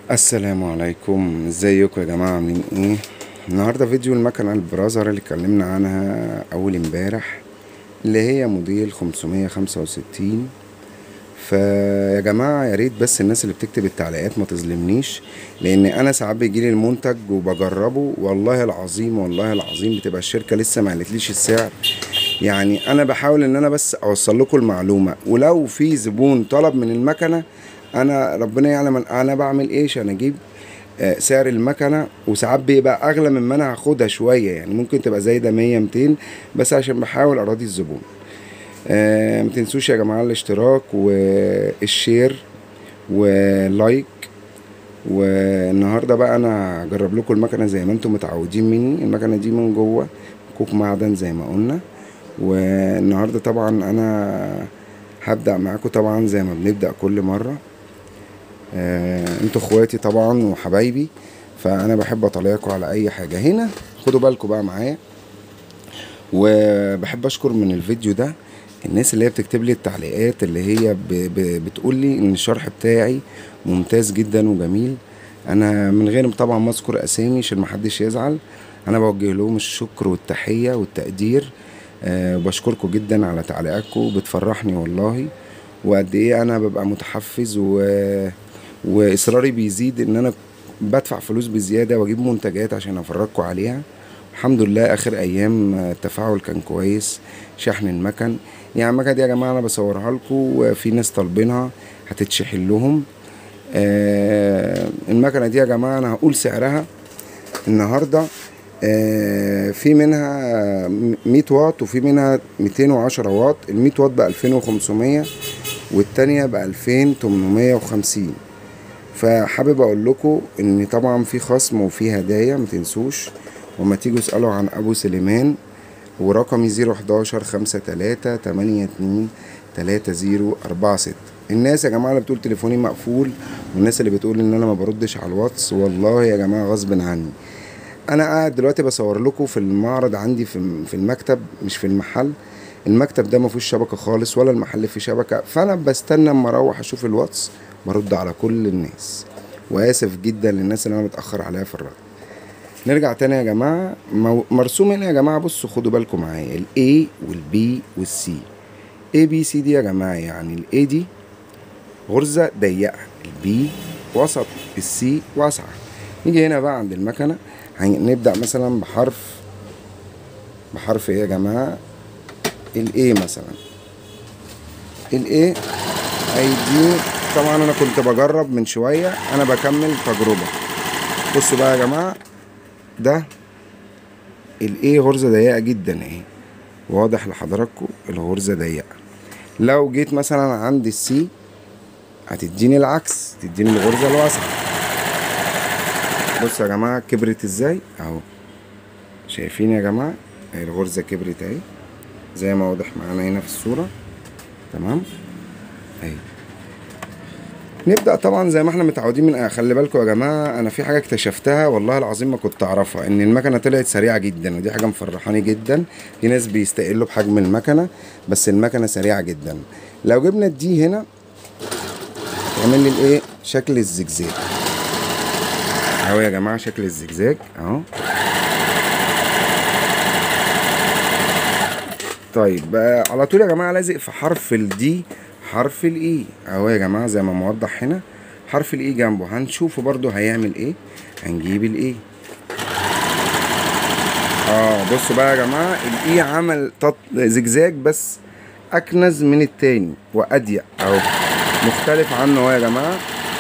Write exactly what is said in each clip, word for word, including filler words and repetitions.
السلام عليكم، ازيكم يا جماعه؟ عاملين ايه؟ النهارده فيديو المكنه البرازر اللي اتكلمنا عنها اول امبارح، اللي هي موديل خمسمية خمسة وستين. فيا جماعه يا ريت بس الناس اللي بتكتب التعليقات ما تظلمنيش، لان انا ساعات بيجيلي المنتج وبجربه، والله العظيم والله العظيم بتبقى الشركه لسه ما قالتليش السعر. يعني انا بحاول ان انا بس اوصل لكم المعلومه، ولو في زبون طلب من المكنه انا ربنا يعلم انا بعمل ايه عشان اجيب آه، سعر المكنه. وساعات بيبقى اغلى مما انا هاخدها شويه، يعني ممكن تبقى زايده مية ميتين، بس عشان بحاول اراضي الزبون. آه، متنسوش يا جماعه الاشتراك والشير ولايك. والنهارده بقى انا هجرب لكم المكنه زي ما انتم متعودين مني. المكنه دي من جوه كوك معدن زي ما قلنا. والنهارده طبعا انا هبدأ معاكم طبعا زي ما بنبدأ كل مرة. آه، انتوا اخواتي طبعا وحبايبي، فانا بحب اطلعكم على اي حاجة هنا. خدوا بالكم بقى معايا. وبحب اشكر من الفيديو ده الناس اللي هي بتكتب لي التعليقات، اللي هي ب... ب... بتقول لي ان الشرح بتاعي ممتاز جدا وجميل. انا من غير طبعا ما اذكر اسامي عشان محدش يزعل، انا بوجه لهم الشكر والتحية والتقدير. أه بشكركم جدا على تعليقاتكم، بتفرحني والله. وقد ايه انا ببقى متحفز و... واصراري بيزيد ان انا بدفع فلوس بزيادة واجيب منتجات عشان افرجكم عليها. الحمد لله اخر ايام التفاعل كان كويس. شحن المكن، يعني المكنه دي يا جماعه انا بصورها لكم وفي ناس طالبينها هتتشحن لهم. آه المكنه دي يا جماعه انا هقول سعرها النهارده. آه في منها مية واط وفي منها ميتين وعشرة واط. ال مية واط ب ألفين وخمسمية والتانية ب ألفين وتمنمية وخمسين. فحابب اقول لكم ان طبعا في خصم وفي هدايا، متنسوش. وما تيجوا اسألوا عن ابو سليمان، ورقمي زيرو حداشر خمسة تلاتة تمانية اتنين تلاتة زيرو اربعة ستة. الناس يا جماعة اللي بتقول تليفوني مقفول، والناس اللي بتقول ان انا ما بردش على الواتس، والله يا جماعة غصب عني. انا قاعد دلوقتي بصور لكم في المعرض عندي في في المكتب، مش في المحل. المكتب ده ما فيهوش شبكة خالص، ولا المحل فيه شبكة، فانا بستنى اما اروح اشوف الواتس برد على كل الناس. واسف جدا للناس اللي انا متأخر عليها في الرد. نرجع تاني يا جماعة. مو- مرسوم هنا يا جماعة، بصوا خدوا بالكم معايا، ال A وال B وال C. A B C دي يا جماعة، يعني ال A دي غرزة ضيقة، ال B وسط، ال C واسعة. نيجي هنا بقى عند المكنة، هنبدأ مثلا بحرف بحرف ايه يا جماعة؟ ال A مثلا. ال A هيديني، طبعا انا كنت بجرب من شوية، انا بكمل تجربة. بصوا بقى يا جماعة، ده الايه غرزة ضيقة جدا اهي، واضح لحضراتكم الغرزة ضيقة. لو جيت مثلا عند السي هتديني العكس، تديني الغرزة الواسعة. بصوا يا جماعة كبرت ازاي اهو، شايفين يا جماعة؟ اهي الغرزة كبرت اهي زي ما واضح معانا هنا في الصورة. تمام اهي. نبدأ طبعا زي ما احنا متعودين. من خلي بالكم يا جماعة، انا في حاجة اكتشفتها والله العظيم ما كنت اعرفها، ان المكنة طلعت سريعة جدا، ودي حاجة مفرحاني جدا. في ناس بيستقلوا بحجم المكنة، بس المكنة سريعة جدا. لو جبنا الدي هنا تعمل لي الايه؟ شكل الزجزاج اهو يا جماعة، شكل الزجزاج اهو. طيب بقى على طول يا جماعة لازق في حرف الدي حرف الاي اهو يا جماعة، زي ما موضح هنا حرف الاي جنبه. هنشوفه برضو هيعمل ايه. هنجيب الاي. اه بصوا بقى يا جماعة، الاي عمل تط... زجزاج بس اكنز من التاني واضيق اهو، مختلف عنه اهو يا جماعة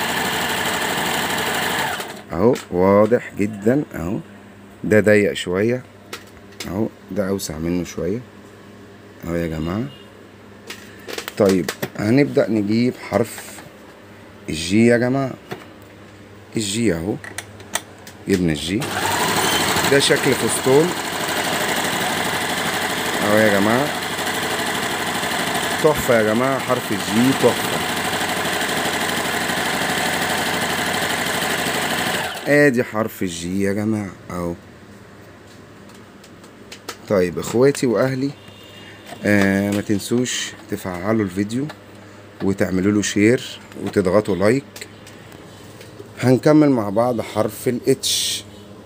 اهو، واضح جدا اهو. ده ضيق شوية اهو، ده اوسع منه شوية اهو يا جماعة. طيب هنبدأ نجيب حرف الجي يا جماعة. الجي اهو، جبنا الجي. ده شكل فستون اهو يا جماعة، تحفة يا جماعة. حرف الجي تحفة. ادي حرف الجي يا جماعة اهو. طيب اخواتي واهلي، آه ما تنسوش تفعلوا الفيديو وتعملوا له شير وتضغطوا لايك. هنكمل مع بعض حرف الاتش.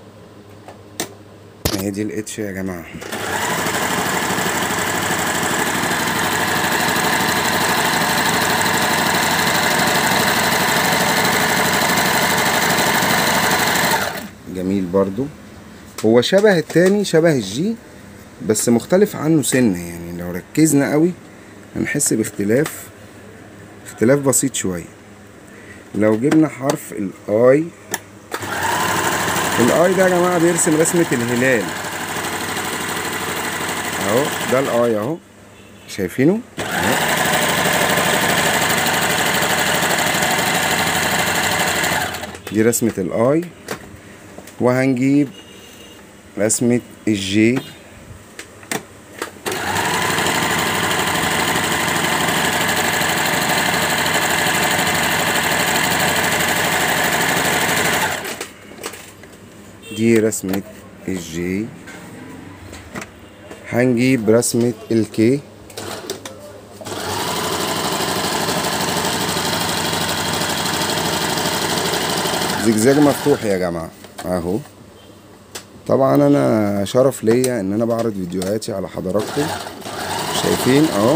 هي دي الاتش يا جماعة. جميل برضو، هو شبه التاني، شبه الجي بس مختلف عنه سنة، يعني لو ركزنا قوي هنحس باختلاف، اختلاف بسيط شوية. لو جبنا حرف الاي، الاي ده يا جماعة بيرسم رسمة الهلال اهو، ده الاي اهو، شايفينه اهو. دي رسمة الاي، وهنجيب رسمة الجي. دي رسمة الجي. هنجيب رسمة الكي. زجزاج مفتوح يا جماعة اهو. طبعا انا شرف ليا ان انا بعرض فيديوهاتي على حضراتكم، شايفين اهو.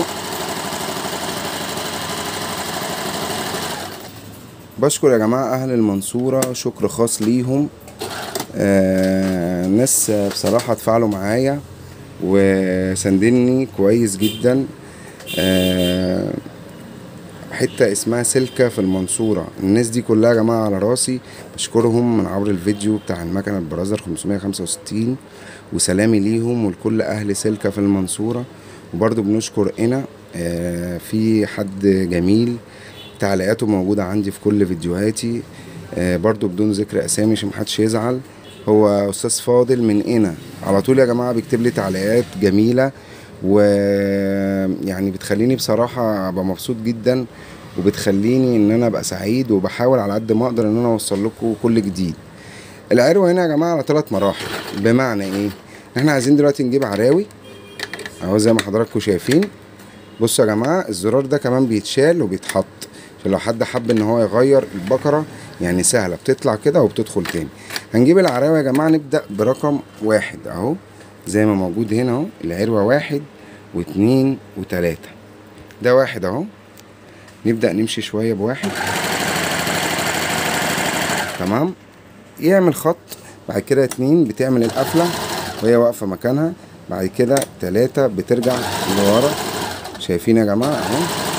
بشكر يا جماعة اهل المنصورة، شكر خاص ليهم. آه ناس بصراحة اتفاعلوا معايا وسندني كويس جدا. آه حتة اسمها سلكة في المنصورة، الناس دي كلها يا جماعة على راسي، بشكرهم من عبر الفيديو بتاع المكنة البرازر خمسمية خمسة وستين، وسلامي ليهم ولكل اهل سلكة في المنصورة. وبرضو بنشكر هنا آه في حد جميل تعليقاته موجودة عندي في كل فيديوهاتي، آه برضو بدون ذكر اسامي عشان محدش يزعل. هو استاذ فاضل من هنا على طول يا جماعة بيكتب لي تعليقات جميلة، ويعني بتخليني بصراحة ابقى مبسوط جدا، وبتخليني ان انا ابقى سعيد، وبحاول على قد ما اقدر ان انا اوصل لكم كل جديد. العروة هنا يا جماعة على ثلاث مراحل. بمعنى ايه؟ احنا عايزين دلوقتي نجيب عراوي اهو زي ما حضراتكم شايفين. بصوا يا جماعة الزرار ده كمان بيتشال وبيتحط عشان لو حد حب ان هو يغير البكرة، يعني سهلة بتطلع كده وبتدخل تاني. هنجيب العراوي يا جماعة، نبدأ برقم واحد اهو زي ما موجود هنا اهو. العروة واحد واتنين وتلاتة، ده واحد اهو. نبدأ نمشي شوية بواحد، تمام، يعمل خط. بعد كده اتنين بتعمل القفلة وهي واقفة مكانها. بعد كده تلاتة بترجع لورا، شايفين يا جماعة اهو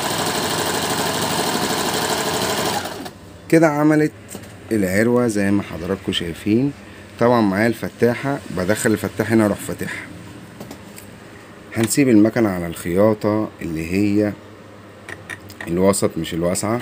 كده عملت العروة زي ما حضراتكم شايفين. طبعا معايا الفتاحة، بدخل الفتاح هنا اروح فاتحها. هنسيب المكنة على الخياطة اللي هي الوسط مش الواسعة.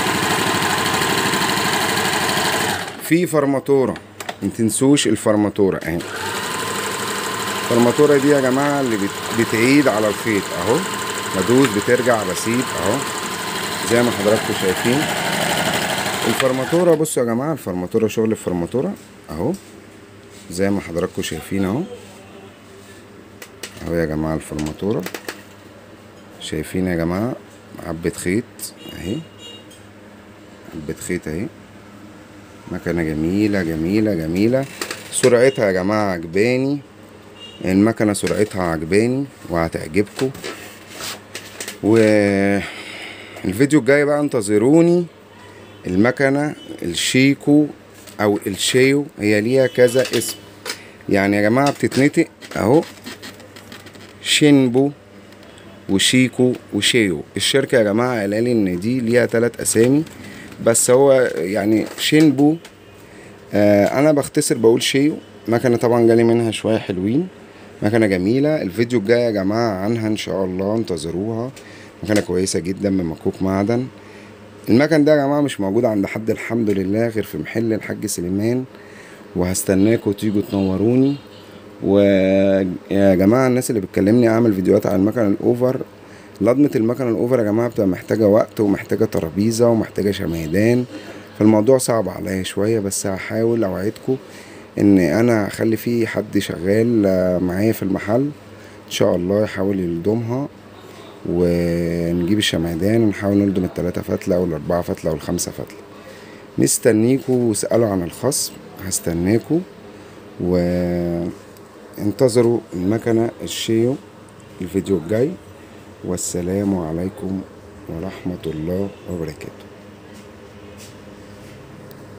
في فرماتورة، متنسوش الفرماتورة اهي. الفرماتورة دي يا جماعة اللي بتعيد على الخيط اهو، بدوس بترجع بسيب اهو زي ما حضراتكم شايفين. الفرماتورة بصوا يا جماعة، الفرماتورة شغل الفرماتورة اهو زي ما حضراتكم شايفين اهو اهو يا جماعة. الفرماتورة شايفين يا جماعة، عبة خيط اهي، عبة خيط اهي. مكنة جميلة جميلة جميلة. سرعتها يا جماعة عجباني، المكنة سرعتها عجباني وهتعجبكم. والفيديو الجاي بقى انتظروني. المكنة الشيكو او الشيو، هي ليها كذا اسم يعني يا جماعة، بتتنطق اهو شينبو وشيكو وشيو. الشركة يا جماعة قالالي ان دي ليها تلات اسامي، بس هو يعني شينبو. آه انا بختصر بقول شيو. مكنة طبعا جالي منها شوية حلوين، مكنة جميلة. الفيديو الجاي يا جماعة عنها ان شاء الله، انتظروها. مكنة كويسة جدا من مكوك معدن. المكن ده يا جماعة مش موجود عند حد الحمد لله غير في محل الحاج سليمان، وهستناكوا تيجوا تنوروني. ويا جماعة الناس اللي بتكلمني اعمل فيديوهات على المكنة الاوفر، لضمة المكنة الاوفر يا جماعة بتبقى محتاجة وقت ومحتاجة ترابيزة ومحتاجة شمعدان، فالموضوع صعب عليا شوية، بس هحاول اوعدكم ان انا اخلي فيه حد شغال معايا في المحل ان شاء الله يحاول يلضمها، ونجيب الشمعدان ونحاول نلضم التلاتة فتلة او الاربعة فتلة او الخمسة فتلة. مستنيكوا واسألوا عن الخصم، هستناكوا وانتظروا المكنة الشيو الفيديو الجاي. والسلام عليكم ورحمة الله وبركاته.